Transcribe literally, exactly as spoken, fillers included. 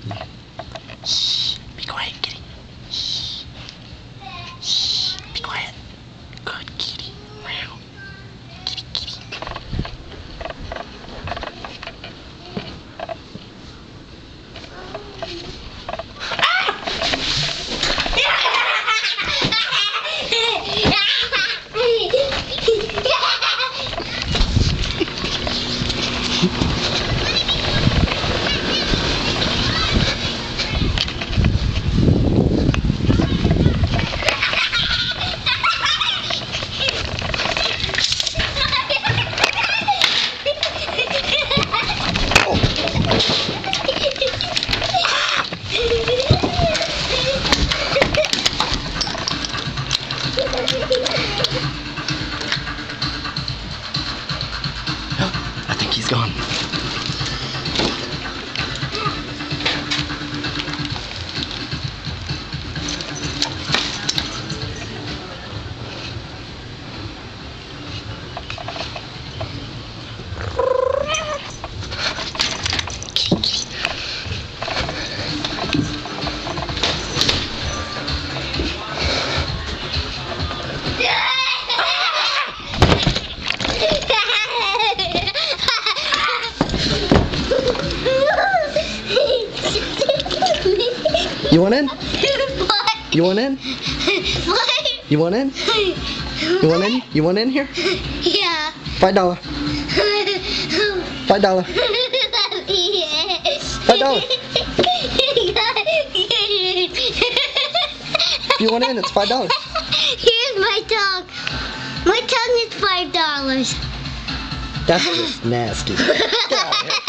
Shh. Be quiet, kitty. Shh. Shh. Be quiet. Good kitty. Meow. Kitty, kitty. I think he's gone. You want in? What? You want in? What? You want in? You want in? You want in here? Yeah. Five dollar. Five dollar. Five dollar. You want in? It's five dollars. Here's my tongue. My tongue is five dollars. That's just nasty. Get out of here.